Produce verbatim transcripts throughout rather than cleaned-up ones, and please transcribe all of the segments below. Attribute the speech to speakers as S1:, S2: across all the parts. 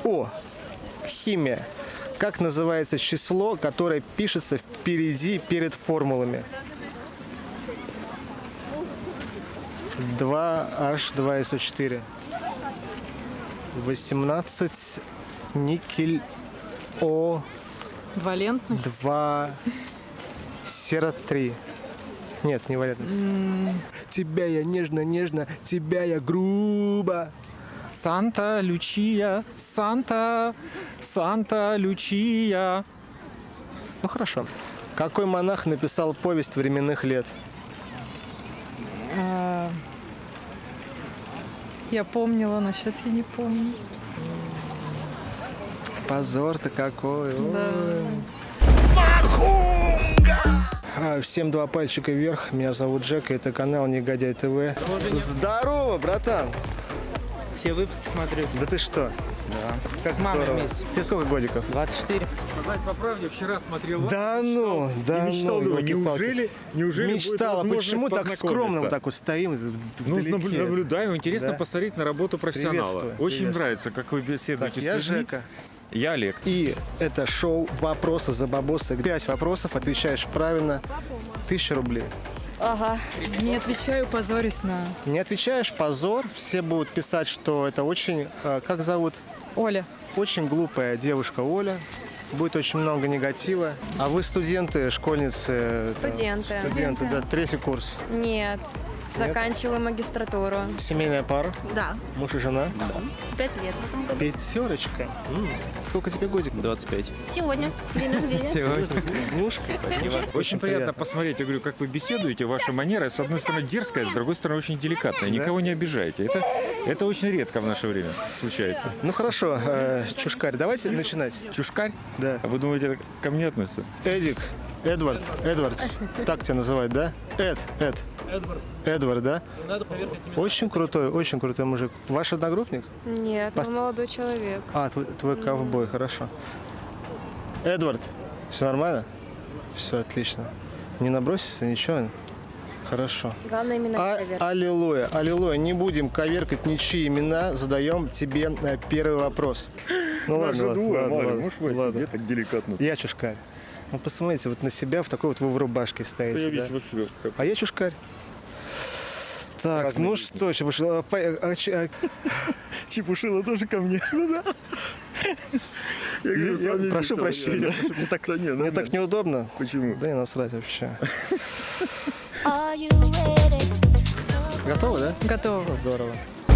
S1: О. Химия. Как называется число, которое пишется впереди перед формулами? два эйч два эс о четыре. восемнадцать никель О.
S2: Валентность.
S1: два сера три. Нет, не валентность. Mm. Тебя я нежно-нежно, тебя я грубо.
S3: Санта Лючия, Санта, Санта Лючия.
S1: Ну хорошо. Какой монах написал повесть временных лет?
S2: А... Я помнила, но сейчас я не помню.
S1: Позор-то какой.
S2: Да.
S1: Всем два пальчика вверх. Меня зовут Джек, и это канал Негодяй ТВ. Здорово, братан!
S4: Все выпуски смотрю.
S1: Да ты что?
S4: Да.
S1: Как
S4: с мамой
S1: здорово.
S4: вместе.
S1: Тебе сколько годиков?
S4: двадцать четыре.
S3: Сказать по правде, вчера смотрел вас.
S1: Да ну, да
S3: и мечтал,
S1: ну.
S3: думаю, неужели, неужели
S1: мечтала,
S3: будет
S1: почему так скромно вот так вот стоим
S3: Ну,
S1: вдалеке?
S3: наблюдаю, интересно
S1: Да.
S3: посмотреть на работу профессионала.
S1: Приветствую,
S3: Очень
S1: приветствую.
S3: нравится, как вы беседуете
S1: Так,
S3: с
S1: я
S3: людьми.
S1: Жека.
S3: Я Олег.
S1: И это шоу «Вопросы за бабосы». Пять вопросов, отвечаешь правильно, тысяча рублей.
S2: Ага. Не отвечаю, позорюсь на...
S1: Не отвечаешь — позор. Все будут писать, что это очень... э, Как зовут?
S2: Оля.
S1: Очень глупая девушка Оля. Будет очень много негатива. А вы студенты, школьницы?
S5: Студенты.
S1: Да, студенты, да. Третий курс.
S5: Нет. Заканчиваю магистратуру.
S1: Семейная пара?
S6: Да.
S1: Муж и жена?
S6: Да. Пять лет в этом году.
S1: Пятерочка. М. Сколько тебе годик?
S4: двадцать пять.
S6: Сегодня. День рождения.
S1: С днюшкой.
S3: Очень приятно посмотреть. Я говорю, как вы беседуете, ваша манера, с одной стороны, дерзкая, с другой стороны, очень деликатная. Никого не обижаете. Это, это очень редко в наше время случается.
S1: Ну хорошо, э, чушкарь, давайте начинать.
S3: Чушкарь?
S1: Да.
S3: А вы думаете, это ко мне относится?
S1: Эдик, Эдвард, Эдвард, так тебя называют, да? Эд, Эд.
S7: Эдвард.
S1: Эдвард, да?
S7: Надо проверить имя.
S1: Очень крутой, очень крутой мужик. Ваш одногруппник?
S5: Нет,
S1: Пост-
S5: ну, молодой человек.
S1: А, твой, твой ковбой, хорошо. Эдвард, все нормально? Все отлично. Не набросишься, ничего? Хорошо.
S5: Главное именно
S1: А,
S5: проверить.
S1: аллилуйя, аллилуйя. Не будем коверкать ничьи имена. Задаем тебе э, первый вопрос. Ну ладно, ладно, ладно, ладно, ладно.
S3: так деликатно.
S1: Я чушкарь. Ну посмотрите вот на себя, в такой вот вы в рубашке стоите. Да?
S3: вообще.
S1: А я чушкарь. Так,
S3: Разные
S1: ну
S3: песни.
S1: что, Чепушила, по- а, ч- а-
S3: Чепушила тоже ко мне. Я
S1: я- я прошу прощения. Мне так, мне так неудобно.
S3: Почему?
S1: Да не насрать вообще.
S6: Are you ready?
S1: Готовы, да?
S2: Готова.
S1: Ну, здорово.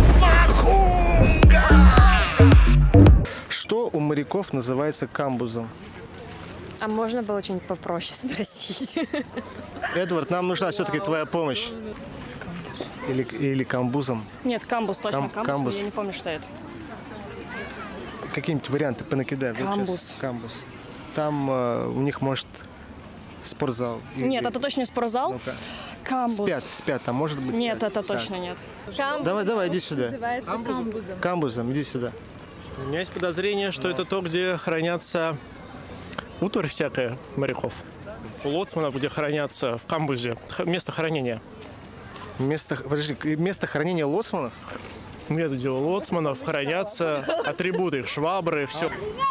S1: Что у моряков называется камбузом?
S5: А можно было что-нибудь попроще спросить?
S1: Эдвард, нам нужна все-таки твоя помощь. Или, или камбузом.
S8: Нет, камбус, точно
S1: Кам-
S8: камбус,
S1: камбус.
S8: но я не помню, что это.
S1: Какие-нибудь варианты понакидай. Вот
S8: Камбус.
S1: сейчас. Камбус. Там э, у них, может, спортзал.
S8: Нет,
S1: Или-
S8: это точно не спортзал.
S1: Ну-ка.
S8: Камбус.
S1: Спят, спят, там может быть
S8: Нет,
S1: спят.
S8: это
S1: Так.
S8: точно нет.
S1: Давай, давай, иди сюда.
S6: Называется камбузом.
S1: Камбузом, иди сюда.
S7: У меня есть подозрение, что это то, где хранятся утварь всякая моряков. У лоцманов, где хранятся в камбузе. Х- Место хранения.
S1: Место, подожди, место хранения лоцманов?
S7: Нет, где у лоцманов хранятся атрибуты, их швабры, все.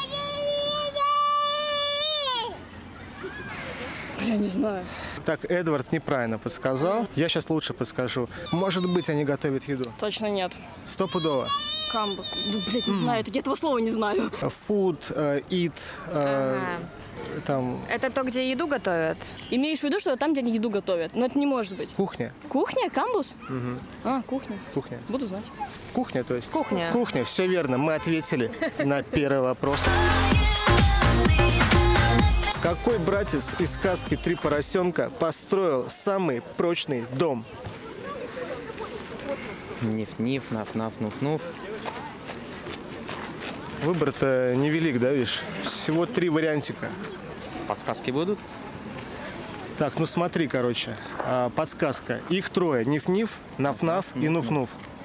S8: Я не знаю.
S1: Так, Эдвард неправильно подсказал. Я сейчас лучше подскажу. Может быть, они готовят еду.
S8: Точно нет.
S1: Стопудово.
S8: Камбус. Ну, блядь, не знаю, я этого слова не знаю.
S1: Food, э, eat, э,
S5: Ага.
S1: там,
S5: Это то, где еду готовят?
S8: Имеешь в виду, что там, где они еду готовят? Но это не может быть.
S1: кухня.
S8: Кухня? Камбус? А, кухня.
S1: Кухня.
S8: Буду знать.
S1: Кухня, то есть.
S5: Кухня.
S1: Кухня, все верно. Мы ответили на первый вопрос. Какой братец из сказки «Три поросенка» построил самый прочный дом?
S4: Ниф-ниф, наф-наф, нуф-нуф.
S1: Выбор-то невелик, да, видишь? Всего три вариантика.
S4: Подсказки будут?
S1: Так, ну смотри, короче. а, Подсказка. Их трое. Ниф-ниф, наф-наф и нуф-нуф.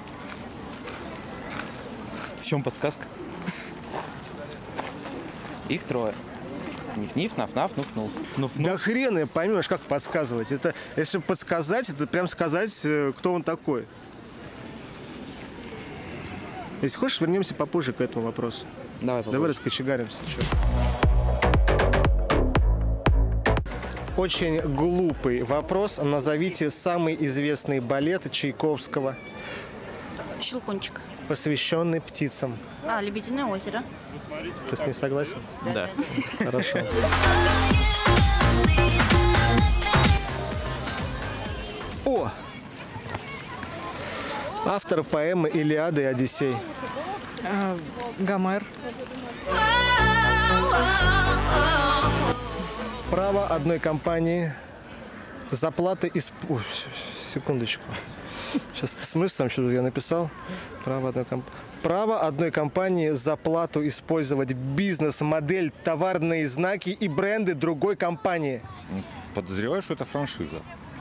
S4: В чем подсказка? Их трое. Ниф-ниф, наф-наф, нуф-нуф. Нуф-нуф.
S1: Да хрен и поймешь, как подсказывать. Это, если подсказать, это прям сказать, э, кто он такой. Если хочешь, вернемся попозже к этому вопросу.
S4: Давай,
S1: Давай раскочегаримся. Чё. Очень глупый вопрос. Назовите самый известный балет Чайковского,
S6: Щелкунчик.
S1: посвященный птицам.
S6: А, Лебединое озеро.
S1: Ты с ней согласен?
S4: Да.
S1: Хорошо. О! Автор поэмы «Илиада и Одиссей».
S2: А, Гомер.
S1: Право одной компании заплаты из... Ой, секундочку. Сейчас посмотрю, там что я написал. Право одной, комп... Право одной компании за плату использовать бизнес-модель, товарные знаки и бренды другой компании.
S3: Подозреваю, что это франшиза.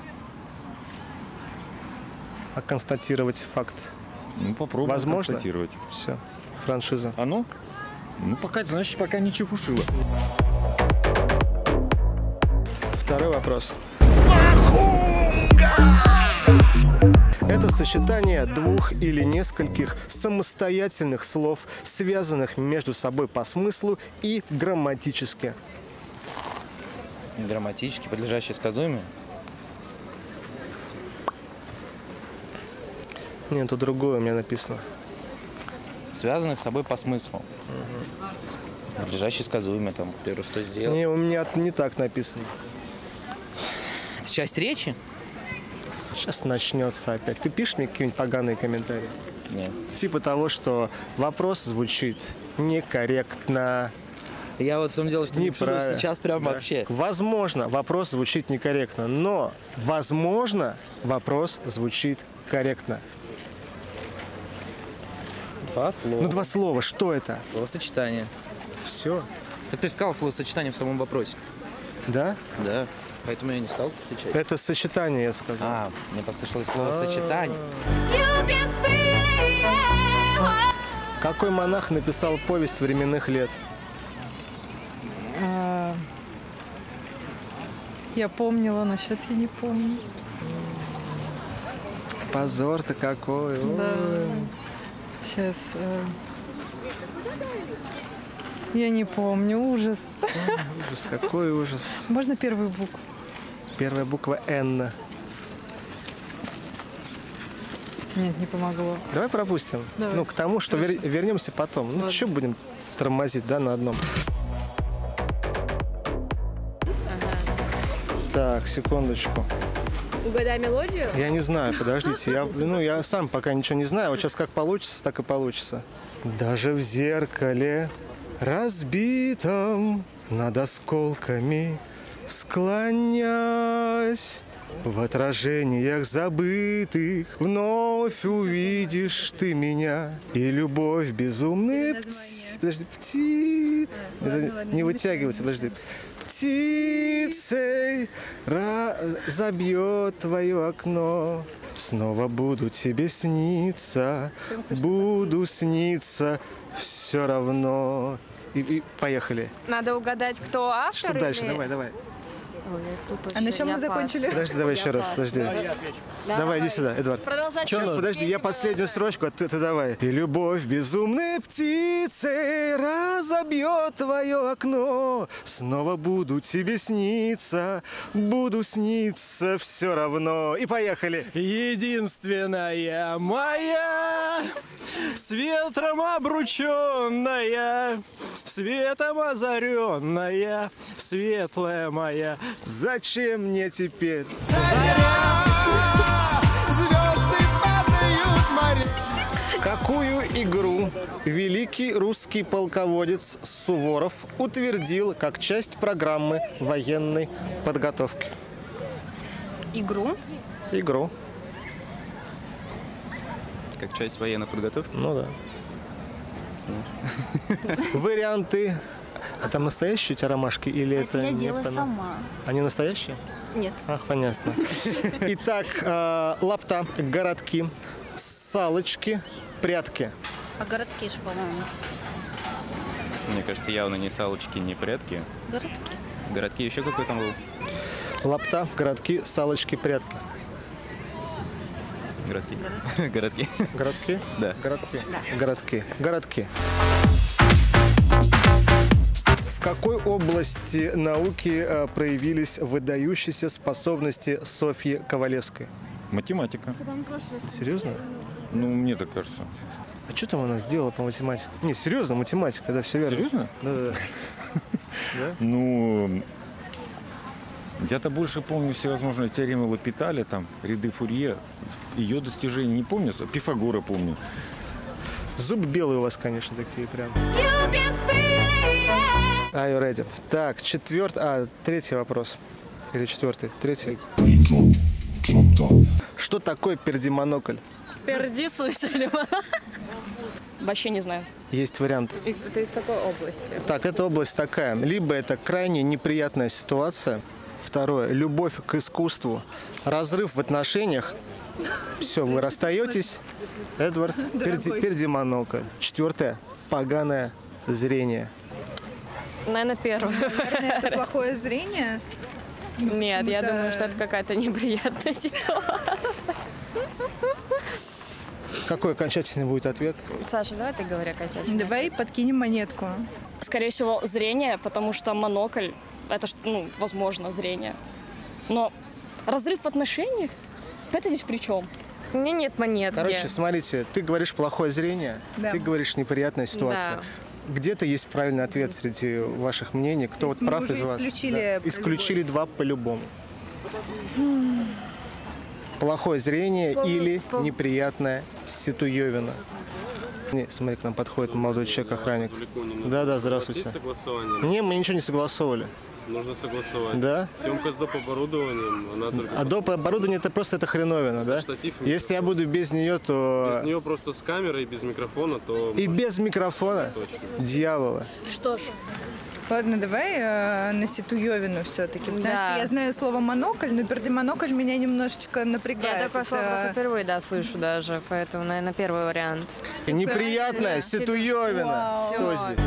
S1: А констатировать факт?
S3: Ну, попробуем
S1: Возможно?
S3: констатировать.
S1: Все, франшиза.
S3: А ну? Ну, пока, значит, пока не чепушила.
S1: Второй вопрос. Это сочетание двух или нескольких самостоятельных слов, связанных между собой по смыслу и грамматически.
S4: Грамматически, подлежащие сказуемые.
S1: Нет, тут другое у меня написано.
S4: Связанных с собой по смыслу. Подлежащие сказуемые, там, к примеру, что сделал.
S1: Не, у меня не так написано.
S4: Это часть речи?
S1: Сейчас начнется опять. Ты пишешь мне какие-нибудь поганые комментарии?
S4: Нет.
S1: Типа того, что вопрос звучит некорректно.
S4: Я вот в том дело, что не пишу
S1: Неправильно.
S4: сейчас прям
S1: Да.
S4: вообще.
S1: Возможно, вопрос звучит некорректно, но, возможно, вопрос звучит корректно.
S4: Два слова.
S1: Ну, два слова, что это?
S4: Словосочетание.
S1: Все.
S4: Так ты сказал словосочетание в самом вопросе.
S1: Да?
S4: Да. Поэтому я не стал отвечать.
S1: Это сочетание, я сказал.
S4: А, мне послышалось словосочетание.
S1: Какой монах написал повесть временных лет?
S2: А, я помнила, но сейчас я не помню.
S1: Позор-то какой. Ой.
S2: Да. Сейчас. э, Я не помню. Ужас.
S1: Ужас, какой ужас.
S2: Можно первую букву?
S1: Первая буква «Н».
S2: Нет, не помогло.
S1: Давай пропустим.
S2: Давай.
S1: Ну, к тому, что вер- вернемся потом. Ну,
S2: Ладно.
S1: что будем тормозить, да, на одном? Так, секундочку.
S8: Угадай мелодию?
S1: Я не знаю, подождите. Я, ну, я сам пока ничего не знаю. Вот сейчас как получится, так и получится. Даже в зеркале разбитом над осколками склонясь, в отражениях забытых вновь увидишь ты меня. И любовь безумная пти... Подожди, пти... Это не вытягивается, подожди. Птицей разобьет твое окно. Снова буду тебе сниться, буду сниться все равно. И, и поехали.
S5: Надо угадать, кто автор.
S1: Что дальше?
S5: или-
S1: Давай, давай.
S5: Ой, тут
S2: А на чем мы закончили?
S1: Подожди, давай еще раз, подожди. Давай, иди сюда, Эдвард.
S8: Продолжать.
S1: Сейчас, подожди, я последнюю строчку, а ты, ты давай. И любовь безумной птицей разобьет твое окно. Снова буду тебе сниться, буду сниться все равно. И поехали.
S7: Единственная моя, с ветром обрученная, светом озаренная, светлая моя.
S1: Зачем мне теперь? Какую игру великий русский полководец Суворов утвердил как часть программы военной подготовки?
S5: Игру.
S1: Игру.
S4: Как часть военной подготовки?
S1: Ну да. Варианты. А там настоящие у тебя ромашки или это,
S6: Это я
S1: не
S6: делаю
S1: пона-
S6: сама.
S1: Они настоящие?
S6: Нет.
S1: Ах, понятно. Итак, э, лапта, городки, салочки, прятки.
S6: А городки же, по-моему.
S9: Мне кажется, явно не салочки, не прятки.
S6: Городки.
S9: Городки еще какой там был?
S1: Лапта, городки, салочки, прятки.
S9: Городки. Городки.
S1: Городки?
S9: Да.
S1: Городки. Городки. Городки. В какой области науки э, проявились выдающиеся способности Софьи Ковалевской?
S3: Математика.
S1: Серьезно?
S3: Ну, мне так кажется.
S1: А что там она сделала по математике? Не, серьезно, математика, да, все верно.
S3: Серьезно?
S1: Да, да. Да?
S3: Ну, я-то больше помню всевозможные теоремы Лапиталя, там, ряды Фурье. Ее достижения не помню, Пифагора помню.
S1: Зуб белый у вас, конечно, такие прям. Are you ready? Так, четвертый, а, третий вопрос. Или четвертый? Третий. Что такое пердемонокль?
S5: Перди слышали? Вообще не знаю.
S1: Есть варианты.
S8: Это из какой области?
S1: Так, эта область такая. Либо это крайне неприятная ситуация. Второе, любовь к искусству. Разрыв в отношениях. Все, вы расстаетесь. Эдвард, перди, пердемонокль. Четвертое, поганое зрение.
S5: Наверное, первое.
S2: Наверное, это плохое зрение.
S5: Нет, я
S2: почему-то-
S5: думаю, что это какая-то неприятная ситуация.
S1: Какой окончательный будет ответ?
S5: Саша, давай ты говори окончательно.
S2: Давай подкинем монетку.
S5: Скорее всего, зрение, потому что монокль — это, ж, ну, возможно, зрение. Но разрыв в отношениях? Это здесь при чем? У меня нет монетки.
S1: Короче, смотрите, ты говоришь плохое зрение,
S2: Да.
S1: ты говоришь неприятная ситуация. Где-то есть правильный ответ среди ваших мнений. Кто вот
S2: мы
S1: прав
S2: уже
S1: из вас?
S2: исключили про
S1: Исключили два по-любому. Плохое зрение
S5: По-
S1: или
S5: по-
S1: неприятная ситуевина. Не, смотри, к нам подходит молодой человек, охранник. Да-да, здравствуйте. Не, мы ничего не согласовывали.
S10: Нужно согласовать.
S1: Да?
S10: Съемка с доп. Оборудованием, она только...
S1: А доп. Оборудование это просто это хреновина, да?
S10: Штатив и
S1: Если я буду без нее, то...
S10: Без нее просто с камерой, без микрофона, то...
S1: И без микрофона?
S10: Точно.
S1: Дьявола.
S5: Что ж.
S2: Ладно, давай э, на ситуевину все-таки. Потому
S5: Да.
S2: что я знаю слово монокль, но пердемонокль меня немножечко напрягает.
S5: Я такое слово
S2: Это-
S5: просто впервые, да, слышу даже, поэтому, наверное, первый вариант.
S1: Неприятная ситуевина.
S2: Вау.
S1: Что здесь?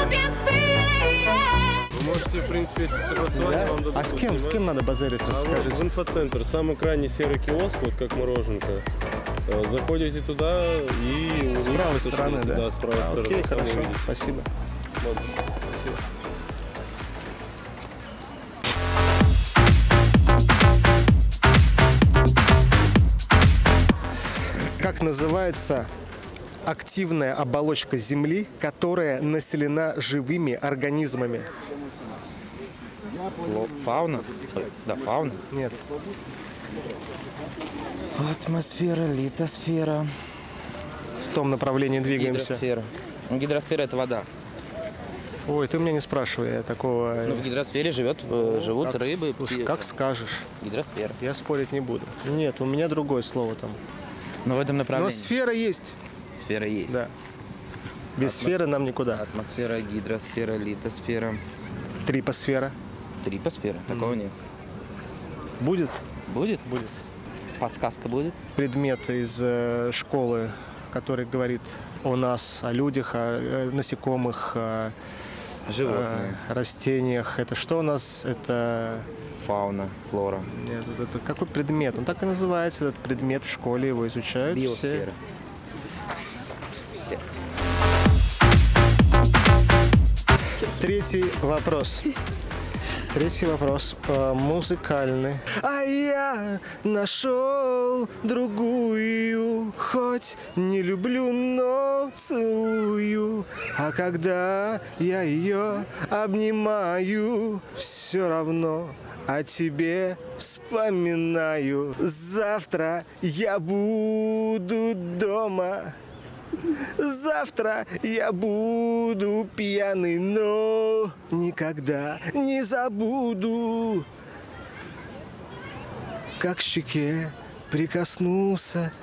S10: Вы можете, в принципе, если согласование,
S1: Да?
S10: вам дадут
S1: А с кем, с
S10: снимать.
S1: кем надо базарить,
S10: А вот в
S1: расскажите?
S10: инфоцентр, самый крайний серый киоск, вот как мороженка. Э, Заходите туда и...
S1: С
S10: увидите,
S1: правой
S10: что-
S1: стороны, да?
S10: Да, с правой
S1: А,
S10: стороны.
S1: окей,
S10: там
S1: хорошо,
S10: увидите.
S1: спасибо.
S10: Ладно.
S1: Спасибо. Как называется активная оболочка Земли, которая населена живыми организмами?
S4: Фло- Фауна? Ой, Да, фауна.
S1: Нет.
S4: Атмосфера, литосфера,
S1: В том направлении двигаемся.
S4: гидросфера. Ну, гидросфера — это вода.
S1: Ой, ты меня не спрашивай, я такого...
S4: Ну, в гидросфере живет, э, живут
S1: Как-
S4: рыбы.
S1: слушай,
S4: пти-
S1: как скажешь.
S4: Гидросфера.
S1: Я спорить не буду. Нет, у меня другое слово там.
S4: Но в этом
S1: Но
S4: направлении
S1: сфера есть.
S4: сфера есть.
S1: Да. Без
S4: Атмос-
S1: сферы нам никуда.
S4: Атмосфера, гидросфера, литосфера,
S1: Трипосфера.
S4: трипосфера. Такого нет.
S1: Будет?
S4: Будет?
S1: Будет.
S4: Подсказка будет?
S1: Предмет из э, школы, который говорит о нас, о людях, о э, насекомых, о
S4: Животные.
S1: э, растениях. Это что у нас? Это...
S4: Фауна, флора.
S1: Нет, вот это какой предмет? Он так и называется, этот предмет в школе, его изучают все.
S4: Биосфера.
S1: Третий вопрос. Третий вопрос э, музыкальный. А я нашел другую, хоть не люблю, но целую. А когда я ее обнимаю, все равно о тебе вспоминаю. Завтра я буду дома. Завтра я буду пьяный, но никогда не забуду, как к щеке прикоснулся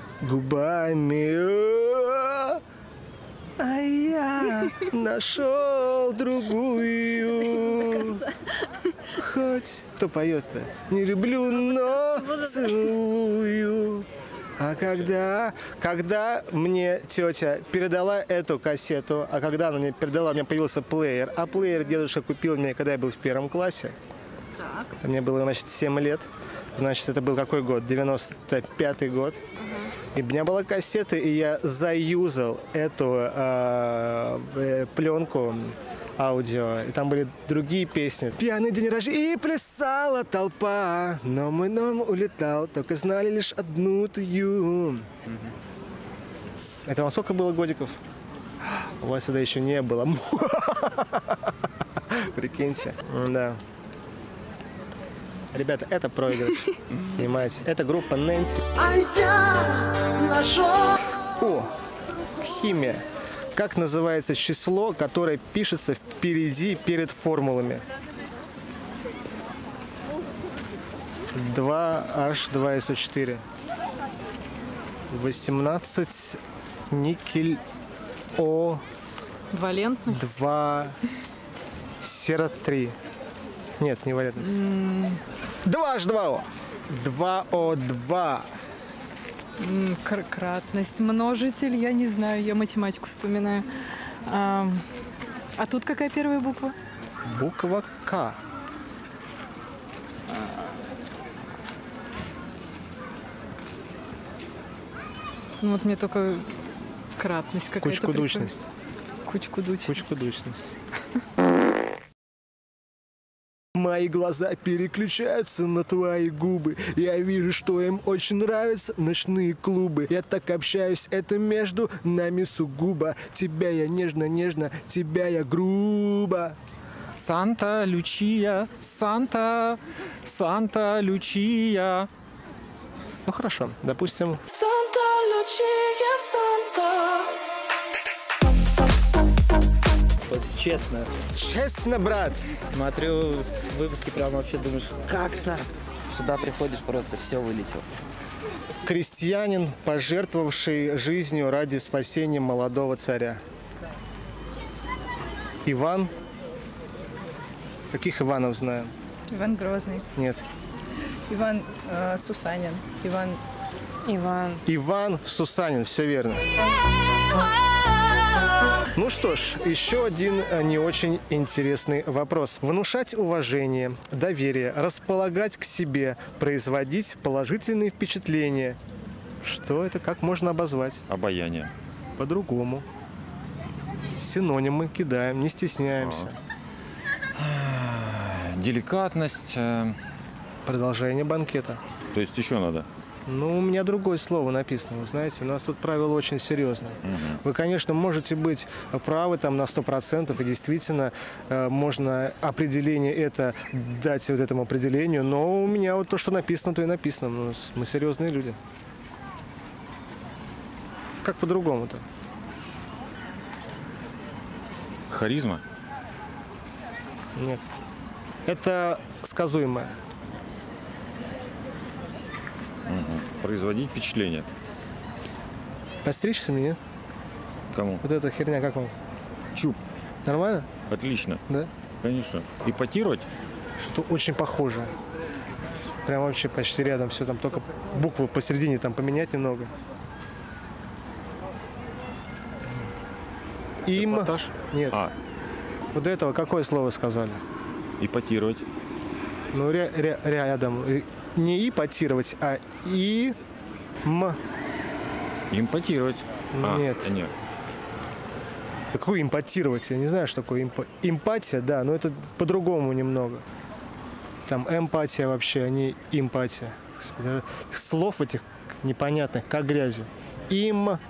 S1: губами. А я нашел другую. Хоть кто поет-то? Не люблю, но целую. А когда, когда мне тетя передала эту кассету, а когда она мне передала, у меня появился плеер, а плеер дедушка купил мне, когда я был в первом классе. Так. Мне было, значит, семь лет. Значит, это был какой год? девяносто пятый год. И у меня была кассета, и я заюзал эту э, э, пленку аудио. И там были другие песни. Пьяный день рождения, и плясала толпа. Но мой дом улетал, только знали лишь одну тую. Это вам сколько было годиков? У вас тогда еще не было. Прикиньте. Да. Ребята, это проигрыш. Понимаете? Это группа Нэнси. О, химия. Как называется число, которое пишется впереди перед формулами? два эйч два эс о четыре. восемнадцать никель О.
S11: Валентность.
S1: два сера три. Нет, не валентность. Mm. два эйч два о. два о два.
S11: Mm, кратность. Множитель, я не знаю, я математику вспоминаю. А, а тут какая первая буква?
S1: Буква К.
S11: Ну вот мне только кратность какая-то.
S1: Кучкудучность.
S11: Кучкудучность.
S1: Кучкудучность. Мои глаза переключаются на твои губы. Я вижу, что им очень нравятся ночные клубы. Я так общаюсь, это между нами сугубо. Тебя я нежно-нежно, тебя я грубо.
S3: Санта Лючия, Санта, Санта Лючия.
S1: Ну хорошо, допустим.
S12: Санта Лючия, Санта.
S4: Вот честно.
S1: Честно, брат.
S4: Смотрю выпуски, прям вообще думаешь, как так? Сюда приходишь, просто все вылетел.
S1: Крестьянин, пожертвовавший жизнью ради спасения молодого царя. Иван. Каких Иванов знаем?
S2: Иван Грозный.
S1: Нет.
S2: Иван э, Сусанин. Иван...
S11: Иван.
S1: Иван Сусанин, все верно. Ну что ж, еще один не очень интересный вопрос. Внушать уважение, доверие, располагать к себе, производить положительные впечатления. Что это, как можно обозвать?
S3: Обаяние.
S1: По-другому. Синонимы кидаем, не стесняемся.
S3: Деликатность.
S1: Продолжение банкета.
S3: То есть еще надо?
S1: Ну, у меня другое слово написано. Вы знаете, у нас тут правило очень серьезное. Угу. Вы, конечно, можете быть правы там на сто процентов, и действительно э, можно определение это дать вот этому определению, но у меня вот то, что написано, то и написано. Ну, мы серьезные люди. Как по-другому-то?
S3: Харизма?
S1: Нет. Это сказуемое.
S3: Угу. Производить впечатление.
S1: Постричься мне?
S3: Кому?
S1: Вот эта херня, как вам?
S3: Чуб.
S1: Нормально?
S3: Отлично.
S1: Да?
S3: Конечно. Ипотировать?
S1: Что-то очень похоже. Прям вообще почти рядом все. Там только буквы посередине там поменять немного. Им...
S3: Эпатаж?
S1: Нет.
S3: А.
S1: Вот до этого какое слово сказали?
S3: Ипотировать.
S1: Ну, ря ря рядом. Не ипотировать, а и... М.
S3: Импотировать.
S1: Нет.
S3: А, нет.
S1: Какую импотировать? Я не знаю, что такое имп... эмпатия, да, но это по-другому немного. Там эмпатия вообще, а не эмпатия. Слов этих непонятных, как грязи. Им...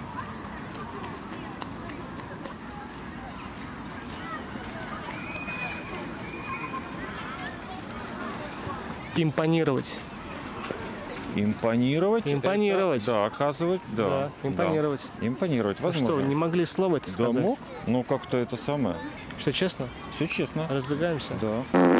S1: Импонировать.
S3: Импонировать?
S1: Импонировать.
S3: Это, да, оказывать, да.
S1: Да, импонировать.
S3: Да. Импонировать, возможно.
S1: А что, вы не могли слово это сказать?
S3: Да, мог. Ну, как-то это самое.
S1: Все честно?
S3: Все честно.
S1: Разбегаемся?
S3: Да.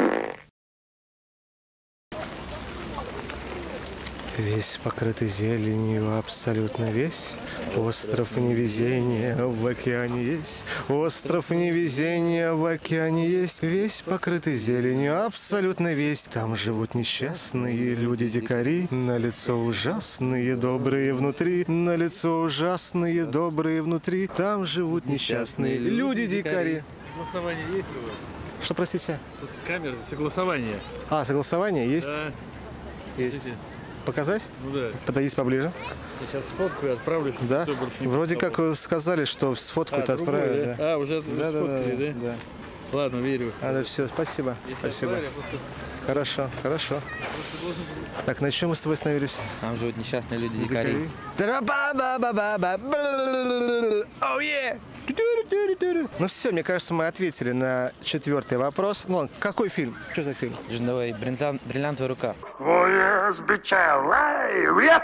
S1: Весь покрытый зеленью, абсолютно весь. Остров невезения в океане есть. Остров невезения в океане есть. Весь покрытый зеленью, абсолютно весь. Там живут несчастные люди-дикари. На лицо ужасные, добрые внутри. На лицо ужасные, добрые внутри. Там живут несчастные люди-дикари.
S13: Согласование есть у вас?
S1: Что, простите?
S13: Тут камера, согласование.
S1: А, согласование есть?
S13: Да.
S1: Есть. Показать?
S13: Ну да.
S1: Подойдите поближе.
S13: Я сейчас сфоткаю и отправлю, чтобы
S1: Да?
S13: никто больше не
S1: Вроде
S13: писал.
S1: как вы сказали, что сфоткают,
S13: А, другое,
S1: отправят.
S13: да? А, уже
S1: да,
S13: сфоткали,
S1: да?
S13: да? Ладно, верю.
S1: А, да, все, спасибо.
S13: Если
S1: Спасибо.
S13: отправили, я просто-
S1: Хорошо, хорошо. Так, на чем мы с тобой остановились?
S4: Там живут несчастные люди, дикари.
S1: Oh, yeah! Ну все, мне кажется, мы ответили на четвертый вопрос. Ну, ладно, какой фильм? Что за фильм?
S4: Давай, бриллиант- бриллиантовая рука.
S12: Oh yes, bitch, I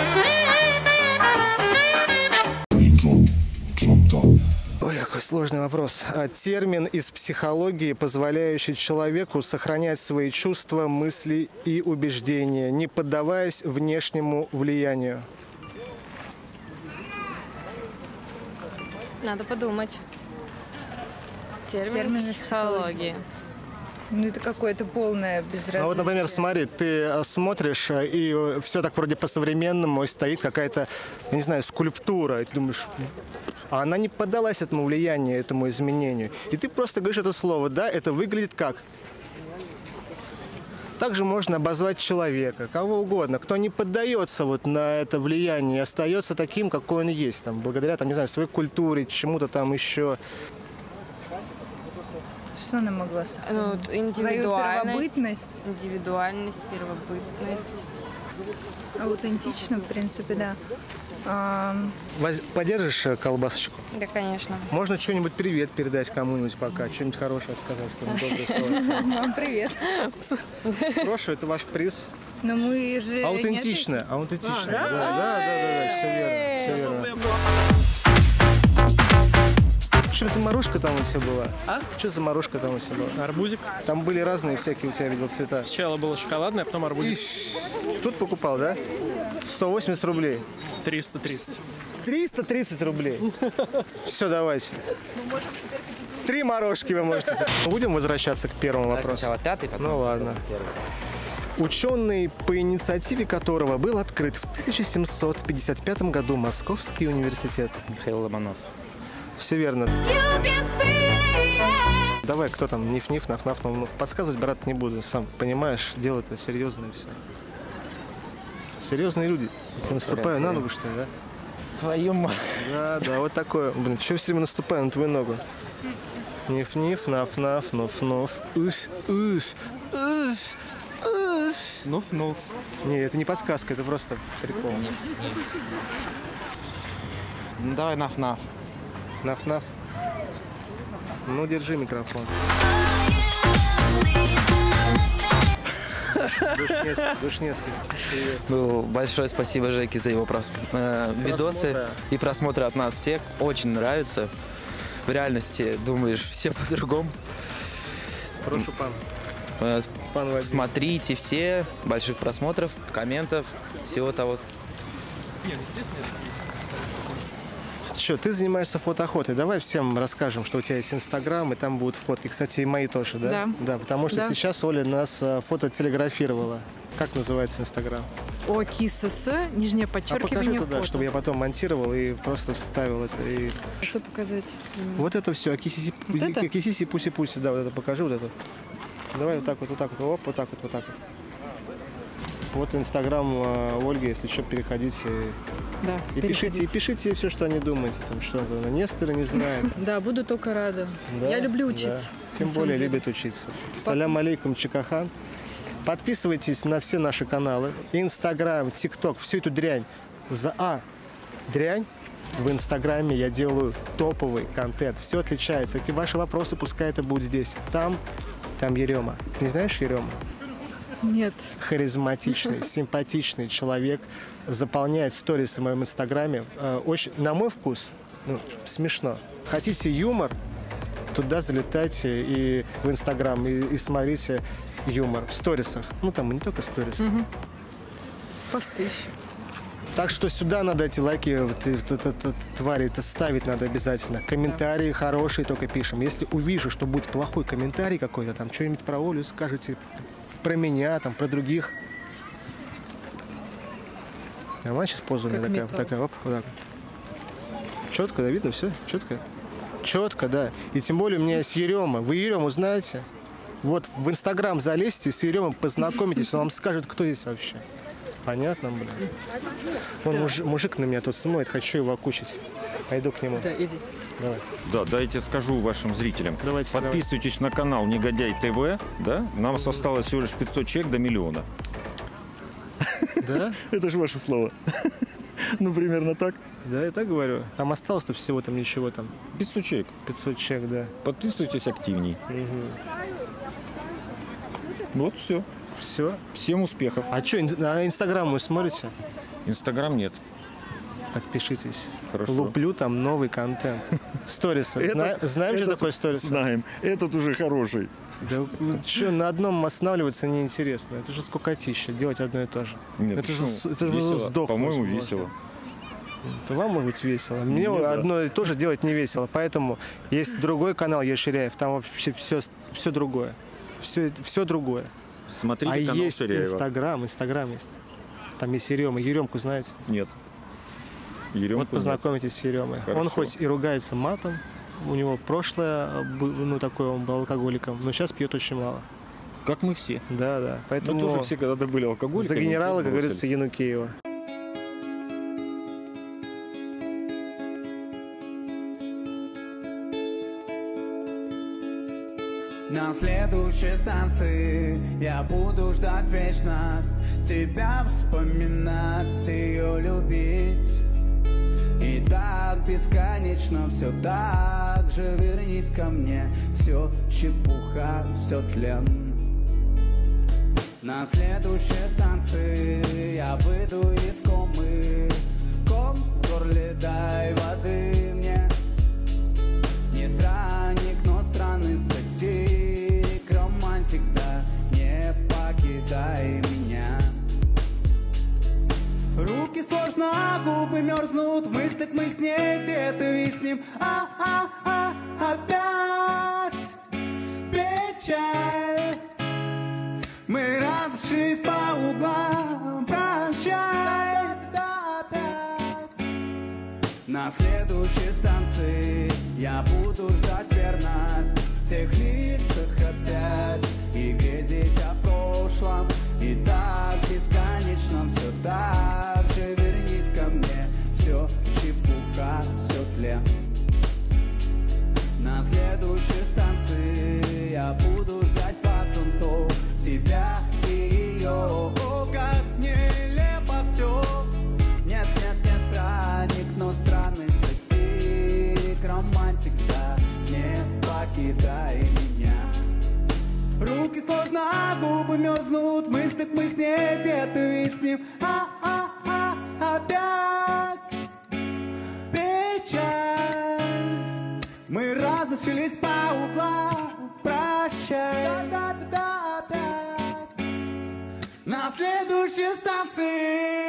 S1: Ой, какой сложный вопрос. А, термин из психологии, позволяющий человеку сохранять свои чувства, мысли и убеждения, не поддаваясь внешнему влиянию.
S8: Надо подумать. Термин,
S2: Термин
S8: из
S2: из
S8: психологии.
S2: Ну, это какое-то полное безразличие.
S1: Ну вот, например, смотри, ты э, смотришь, э, и все так вроде по-современному, и стоит какая-то, я не знаю, скульптура, и ты думаешь, а она не поддалась этому влиянию, этому изменению. И ты просто говоришь это слово, да, это выглядит как? Также можно обозвать человека, кого угодно, кто не поддается вот на это влияние и остается таким, какой он есть, там, благодаря, там, не знаю, своей культуре, чему-то там еще.
S2: Что она могла сохранить?
S8: Ну, вот
S2: Свою
S8: индивидуальность.
S2: первобытность.
S8: Индивидуальность, первобытность.
S2: Аутентично, в принципе, да. А,
S1: Воз- Подержишь э, колбасочку?
S8: Да, конечно.
S1: Можно что-нибудь привет передать кому-нибудь пока, что-нибудь хорошее сказать, что-нибудь доброе слово.
S2: Мам, привет.
S1: Хорошо, это ваш приз.
S2: Но мы же...
S1: Аутентично, аутентично. Да, да, да, да, да, все верно, все верно. Что это морожка там у тебя была?
S7: А?
S1: Что за морожка там у тебя была?
S7: Арбузик.
S1: Там были разные всякие у тебя, видел, цвета.
S7: Сначала было шоколадное, а потом арбузик.
S1: Тут покупал, да? сто восемьдесят рублей.
S7: триста тридцать.
S1: триста тридцать рублей. Все, давайте. Три морожки вы можете. Будем возвращаться к первому вопросу.
S4: Сначала пятый, потом
S1: Ну ладно.
S4: первый.
S1: Ученый, по инициативе которого был открыт в тысяча семьсот пятьдесят пятом году Московский университет.
S4: Михаил Ломоносов.
S1: Все верно. Давай, кто там? Ниф-ниф, наф-наф, ну, подсказывать, брат, не буду. Сам понимаешь, дело-то серьезное все. Серьезные люди. Я наступаю на ногу, что ли, да?
S4: Твою мать.
S1: Да, да, вот такое. Блин, что все время наступаю на твою ногу? Ниф-ниф, наф-наф, ноф-ноф, уф, уф, уф, уф.
S4: Нуф-нуф.
S1: Не, это не подсказка, это просто прикол.
S4: Ну давай наф-наф.
S1: Наф-наф. Ну, держи микрофон. Душнецкий, Душнецкий. Привет.
S4: Ну, большое спасибо Жеке за его прос... э, видосы
S1: Просмотры.
S4: и просмотры от нас всех. Очень нравится. В реальности думаешь все по-другому.
S1: Прошу, пан.
S4: Э,
S1: Пан Вадим.
S4: Смотрите все, больших просмотров, комментов, всего того.
S1: Что, ты занимаешься фотоохотой. Давай всем расскажем, что у тебя есть Инстаграм, и там будут фотки. Кстати, и мои тоже, да?
S11: Да.
S1: Да, потому что
S11: Да.
S1: сейчас Оля нас э, фототелеграфировала. Как называется Инстаграм?
S11: О, КИСС, нижнее
S1: А покажи
S11: подчеркивание,
S1: туда,
S11: фото.
S1: чтобы я потом монтировал и просто вставил это. И...
S11: Что показать?
S1: Вот это все. Кисиси,
S11: Вот это?
S1: кисиси, пуси-пуси, да, вот это покажи, вот это. Давай вот так вот, вот так вот, оп, вот так вот, вот так вот. Вот Инстаграм э, Ольги, если что, переходите.
S11: Да,
S1: И пишите, и
S11: переходите.
S1: пишите все, что они думаете. Там, что она Нестор не знает.
S11: Да, буду только рада.
S1: Да,
S11: Я люблю
S1: да.
S11: учиться.
S1: Тем
S11: на
S1: более
S11: самом деле.
S1: любит учиться. Салям алейкум, Чикахан. Подписывайтесь на все наши каналы. Инстаграм, ТикТок, всю эту дрянь. За А. Дрянь. В Инстаграме я делаю топовый контент. Все отличается. Эти ваши вопросы, пускай это будет здесь. Там, там Ерема. Ты не знаешь Ерему?
S11: Нет.
S1: Харизматичный, симпатичный человек. Заполняет сторисы в моем Инстаграме. Э, Очень, на мой вкус, ну, смешно. Хотите юмор? Туда залетайте и в Инстаграм, и, и смотрите юмор в сторисах. Ну, там и не только сторисы.
S11: Мгм. Посты еще.
S1: Так что сюда надо эти лайки, вот, и вот это- это- твари, это ставить надо обязательно. Комментарии хорошие только пишем. Если увижу, что будет плохой комментарий какой-то, там, что-нибудь про Олю скажете, про меня, там, про других. А она сейчас поза у меня
S11: Как
S1: такая,
S11: металл.
S1: такая, оп, вот так. Четко, да, видно все? Четко? Четко, да. И тем более у меня есть Ерема. Вы Ерему знаете? Вот в Инстаграм залезьте, с Еремой познакомитесь, он вам скажет, кто здесь вообще. Понятно, блин. Вон муж- мужик на меня тут смотрит, хочу его окучить. Пойду к нему.
S11: Да, иди.
S1: Давай.
S3: Да, дайте скажу вашим зрителям.
S1: Давайте,
S3: Подписывайтесь на канал Негодяй ТВ. Да? Нам осталось всего лишь пятьсот человек до миллиона.
S1: Да?
S3: Это же ваше слово. Ну, примерно так.
S1: Да, я так говорю. Там осталось-то всего там ничего там.
S3: пятьсот человек.
S1: пятьсот человек, да.
S3: Подписывайтесь активней.
S1: Угу.
S3: Вот все.
S1: Все.
S3: Всем успехов.
S1: А что, на Инстаграм вы смотрите?
S3: Инстаграм нет.
S1: Подпишитесь.
S3: Хорошо.
S1: Луплю там новый контент. Сторисы. Зна- Знаем, что такое сторисы?
S3: Знаем. Этот уже хороший.
S1: Да что, на одном останавливаться неинтересно. Это же скукотища, делать одно и то же.
S3: Нет,
S1: это же,
S3: почему?
S1: это же
S3: Весело.
S1: сдохнуть
S3: По-моему,
S1: можно.
S3: весело.
S1: То вам может быть весело. Мне
S3: Мне да.
S1: одно и то же делать не весело. Поэтому есть другой канал Еширяев, там вообще все, все другое. Все, все другое.
S3: Смотрите
S1: а
S3: канал
S1: есть
S3: Ширяева.
S1: Инстаграм, Инстаграм есть. Там есть Ерема. Еремку знаете?
S3: Нет. Еремку
S1: Вот познакомитесь с Еремой. Он
S3: Хорошо.
S1: хоть и ругается матом, у него прошлое, бу- ну такое, он был алкоголиком, но сейчас пьет очень мало.
S3: Как мы все.
S1: Да, да. Поэтому
S3: Мы тоже все когда-то были алкоголиками.
S1: за генерала, как
S3: бросили.
S1: говорится, Янукеева.
S14: На следующей станции я буду ждать вечность, тебя вспоминать, ее любить. И так бесконечно, все так же вернись ко мне, все чепуха, все тлен. На следующей станции я выйду из комы, ком в горле, дай воды мне. Не странник, но странный сатирик, романтик, да, не покидай меня. Руки сложно, а губы мерзнут, в мыслях мы с ней где-то виснем. А-а-а, опять печаль. Мы разошлись по углам, прощай. На следующей станции я буду ждать верность в тех лицах опять и грезить о прошлом. И так бесконечно, все так же вернись ко мне, все чепуха, все тлен. На следующей станции я буду ждать пацантов, тебя и ее. О, как нелепо все. Нет, нет, не странник, но странный сатирик, романтик, да, не покидай меня. Руки сложно, а губы мерзнут, в мыслях мы с ней где-то виснем. А-а-а, опять печаль. Мы разошлись по углам, прощай. Да-да-да, опять. На следующей станции